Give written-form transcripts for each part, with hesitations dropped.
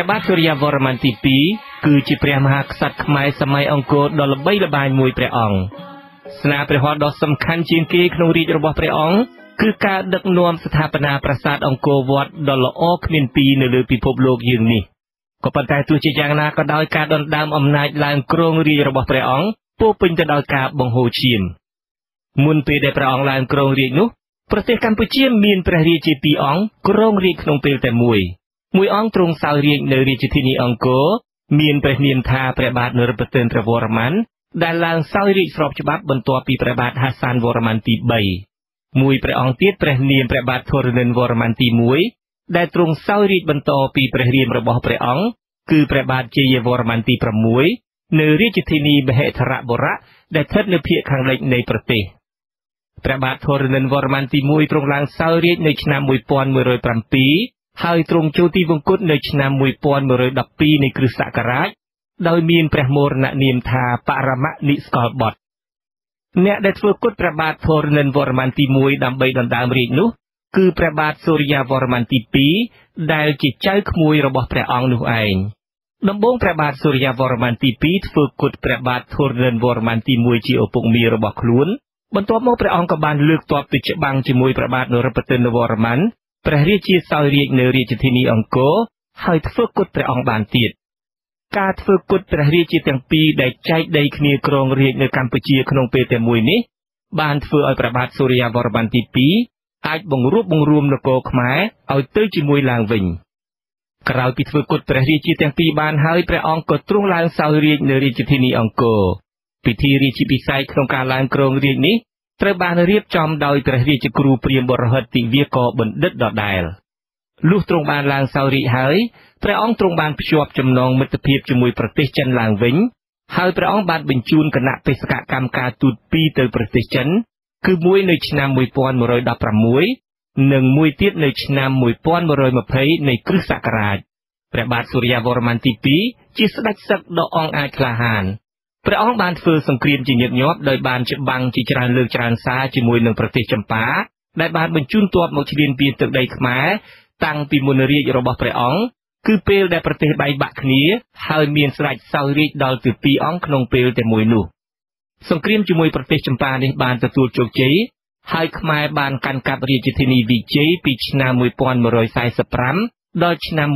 បាទសូរ្យវរ្ម័នទី2គឺជាព្រះមហាក្សត្រខ្មែរសម័យអង្គរដ៏ល្បីល្បាញមួយព្រះអង្គស្នាព្រះហស្ថដ៏សំខាន់ជាងគេក្នុងរាជរបស់ព្រះអង្គគឺការដឹកនាំស្ថាបនាប្រាសាទអង្គរវត្តដ៏ល្អគ្មានពីរនៅលើពិភពលោកយើងនេះក៏ប៉ុន្តែទោះជាយ៉ាងណាក៏ដោយការដណ្ដើមអំណាចឡើងគ្រងរាជ្យរបស់ព្រះអង្គពោពេញទៅដោយការបង្ហូរឈាមមុនពេលដែលព្រះអង្គឡើងគ្រងរាជ្យនោះប្រទេសកម្ពុជាមានព្រះរាជា2អង្គគ្រងរាជ្យក្នុងពេលតែមួយអង្គទ្រង់សោយរាជ្យនៅរាជធានីអង្គរមានព្រះនាមថាព្រះបាទនរោត្តមវរ្ម័នដែលឡើងសោយរាជ្យស្របច្បាប់បន្ទាប់ពីព្រះបាទហាសានវរ្ម័នទី3មួយព្រះអង្គទៀតព្រះនាមព្រះបាទធរណិនវរ្ម័នទី1ដែលទ្រង់សោយរាជ្យបន្តពីព្រះរាមរបស់ព្រះអង្គគឺព្រះបាទជ័យវរ្ម័នទី6នៅរាជធានីមហេធរបុរៈដែលស្ថិតនៅភាគខាងលិចនៃប្រទេសព្រះបាទធរណិនវរ្ម័នទី1ទ្រង់ឡើងសោយរាជ្យនៅឆ្នាំ1107ហើយទ្រង់ចូលទីវង្គតនៅឆ្នាំ1112នៃគ្រិស្តសករាជដោយមានព្រះមរណនាមថាបរមនិស្កលបុត្រអ្នកដែលធ្វើគុតព្រះបាទធរណិនវរ្ម័នទី1ដើម្បីដណ្ដើមរាជ្យនោះគឺព្រះបាទសូរ្យវរ្ម័នទី2ដែលជាចៅក្មួយរបស់ព្រះអង្គនោះឯងដំបូងព្រះបាទសូរ្យវរ្ម័នទី2ធ្វើគុតព្រះបាទធរណិនវរ្ម័នទី1ជាឪពុកមារបស់ខ្លួនបន្ទាប់មកព្រះអង្គក៏បានលើកទ័ពទៅច្បាំងជាមួយព្រះបាទនរោត្តមវរ្ម័នព្រះរាជាសោយរាជ្យនៅរាជធានីអង្គរហើយធ្វើគុតព្រះអង្គបានទៀតការធ្វើគុតព្រះរាជាទាំងពីរដែលចែកដីគ្នាគ្រងរាជ្យនៅកម្ពុជាក្នុងពេលតែមួយនេះបានធ្វើឲ្យព្រះបាទសូរ្យវរ្ម័នទី2អាចបង្រួបបង្រួមនគរខ្មែរឲ្យទៅជាមួយឡើងវិញក្រោយពីធ្វើគុតព្រះរាជាទាំងពីរបានហើយព្រះអង្គក៏ទ្រង់ឡើងសោយរាជ្យនៅរាជធានីអង្គរពិធីរាជាភិសេកក្នុងការឡើងគ្រងរាជ្យនេះត្រូវបានរៀបចំដោយព្រះរាជគ្រូព្រាហ្មណ៍បរហិតទិវាករបណ្ឌិតដដែលលុះទ្រង់បានឡើងសោយរាជ្យហើយព្រះអង្គទ្រង់បានភ្ជាប់ចំណងមិត្តភាពជាមួយប្រទេសចិនឡើងវិញហើយព្រះអង្គបានបញ្ជូនគណៈបេសកកម្មការទូត2ទៅប្រទេសចិនគឺមួយនៅឆ្នាំ1116និងមួយទៀតនៅឆ្នាំ1120នៃគ្រិស្តសករាជព្រះបាទសូរ្យវរ្ម័នទី2ជាស្ដេចសឹកដ៏អង់អាចក្លាហានព្រះអង្គបានធ្វើសង្គ្រាមជាញឹកញាប់ដោយបានច្បាំងជាច្រើនលើកច្រើនសារជាមួយនឹងប្រទេសចម្ប៉ាដែលបានបញ្ជូនទ័ពមកឈ្លានពានទឹកដីខ្មែរតាំងពីមុនរាជរបស់ព្រះអង្គគឺពេលដែលប្រទេសបែកបាក់គ្នាហើយមានស្ដេចសោយរាជ្យដល់ទៅ2អង្គក្នុងពេលតែមួយនោះសង្គ្រាមជាមួយប្រទេសចម្ប៉ានេះបានទទួលជោគជ័យហើយខ្មែរបានកាន់កាប់រាជធានីវិជ័យពីឆ្នាំ1145ដល់ឆ្នាំ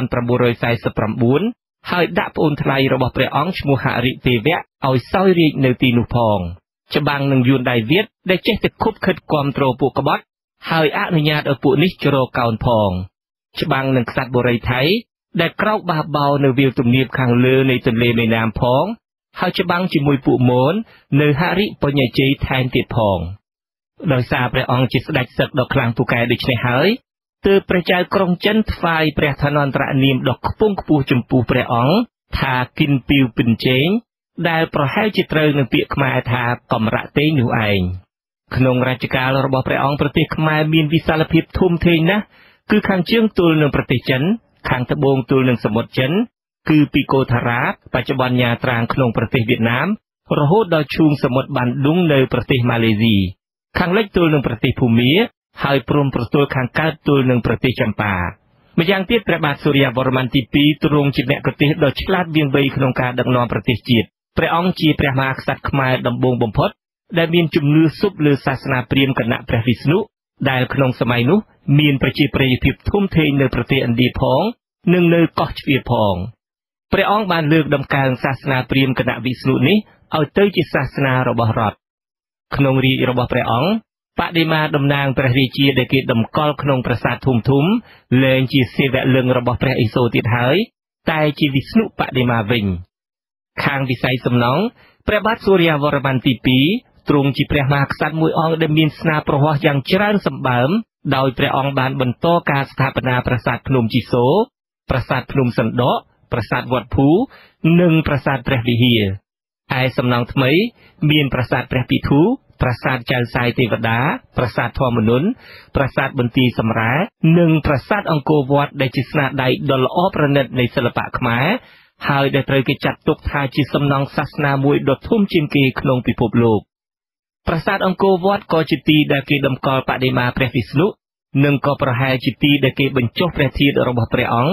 1949ហើយដាក់ប្អូនថ្លៃរបស់ព្រះអង្គឈ្មោះហរិទេវៈឲ្យសោយរាជ្យនៅទីនោះផងច្បាំងនឹងយួនដៃវៀតដែលចេះតែខុបខិតគាំទ្រពួកក្បត់ហើយអនុញ្ញាតឲ្យពួកនេះជ្រកកោនផងច្បាំងនឹងក្សត្របុរីថៃដែលក្រោកបះបោនៅវាលទំនាបខាងលើនៃទន្លេមេណាមផងហើយច្បាំងជាមួយពួកមននៅហរិបញ្ញជ័យថែមទៀតផងដោយសារព្រះអង្គជាស្ដេចសឹកដ៏ខ្លាំងពូកែដូច្នេះហើយទើបព្រះចៅក្រុងចិនថ្វាយព្រះឋានន្តរនាមដ៏ខ្ពង់ខ្ពស់ចំពោះព្រះអង្គថាគិនពីវពិនជេងដែលប្រហែលជាត្រូវនឹងពាក្យខ្មែរថាកំរៈទេងនោះឯងក្នុងរជ្ជកាលរបស់ព្រះអង្គប្រទេសខ្មែរមានវិសាលភាពធំធេងណាស់គឺខាងជើងទល់នឹងប្រទេសចិនខាងត្បូងទល់នឹងសមុទ្រចិនគឺពីកូថារ៉ាបច្ចុប្បន្នញ៉ាត្រាងក្នុងប្រទេសវៀតណាមរហូតដល់ឈូងសមុទ្របានឌុងនៅប្រទេសម៉ាឡេស៊ីខាងលិចទល់នឹងប្រទេសភូមាហើយព្រំប្រទល់ខាងកើតទល់នឹងប្រទេសចម្ប៉ាម្យ៉ាងទៀតព្រះបាទសូរ្យវរ្ម័នទី2ទ្រង់ជាមគ្គុទ្ទេសក៍ដ៏ឆ្លាតវៀងវៃក្នុងការដឹកនាំប្រទេសជាតិព្រះអង្គជាព្រះមហាក្សត្រខ្មែរដំបូងបំផុតដែលមានជំនឿស៊ុបលើសាសនាព្រាហ្មណ៍គណៈព្រះវិស្ណុដែលក្នុងសម័យនោះមានប្រជាប្រិយភាពធំធេងនៅប្រទេសឥណ្ឌាផងនិងនៅកោះជ្វាផងព្រះអង្គបានលើកដំកើងសាសនាព្រាហ្មណ៍គណៈវិស្ណុនេះឲ្យទៅជាសាសនារបស់រដ្ឋក្នុងរាជ្យរបស់ព្រះអង្គបដិមាតំណាងព្រះរាជាដែលគេតម្កល់ក្នុងប្រាសាទធំលែងជាសេវលឹង្គរបស់ព្រះឥសូរទៀតហើយតែជាវិស្ណុបដិមាវិញខាងវិស័យសំណង់ព្រះបាទសូរ្យវរ្ម័នទី2ទ្រង់ជាព្រះមហាក្សត្រមួយអង្គដែលមានស្នាប្រវត្តិយ៉ាងច្រើនសម្បើមដោយព្រះអង្គបានបន្តការស្ថាបនាប្រាសាទភ្នំជីសូរប្រាសាទភ្នំសណ្ដកប្រាសាទវត្តភូនិងប្រាសាទព្រះវិហារឯសំណង់ថ្មីមានប្រាសាទព្រះពិធូប្រាសាទចៅសាយទេវតាប្រាសាទធម្មនន្ទប្រាសាទបន្ទាយសម្រានិងប្រាសាទអង្គរវត្តដែលជាស្នាដៃដ៏ល្អប្រណិតនៃសិល្បៈខ្មែរហើយដែលត្រូវគេចាត់ទុកថាជាសំណង់សាសនាមួយដ៏ធំជាងគេក្នុងពិភពលោកប្រាសាទអង្គរវត្តក៏ជាទីដែលគេតម្កល់បដិមាព្រះវិស្ណុនិងក៏ប្រហែលជាទីដែលគេបញ្ចុះព្រះធាតុរបស់ព្រះអង្គ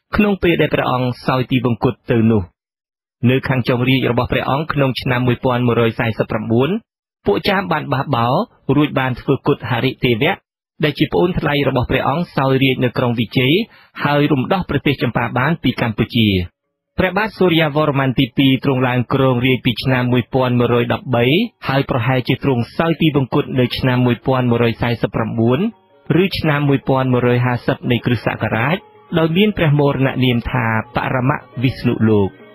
ក្នុងពេលដែលព្រះអង្គសោយទីបង្គត់ទៅនោះនៅខាងចុងរាជរបស់ព្រះអង្គក្នុងឆ្នាំ1149ពួកចាមបានបះបោររួចបានធ្វើគុតហរិទេវៈដែលជាប្អូនថ្លៃរបស់ព្រះអង្គសោយរាជនៅក្រុងវិជ័យហើយរំដោះប្រទេសចម្ប៉ាបានពីកម្ពុជាព្រះបាទសូរ្យាវរ្ម័នទី2ទ្រង់ឡើងគ្រងរាជ្យពីឆ្នាំ1113ហើយប្រហែលជាទ្រង់សោយទីបង្គត់នៅឆ្នាំ1149ឬឆ្នាំ1150នៃគ្រិស្តសករាជដោយមានព្រះមរណនាមថាបរមវិស្ណុលោក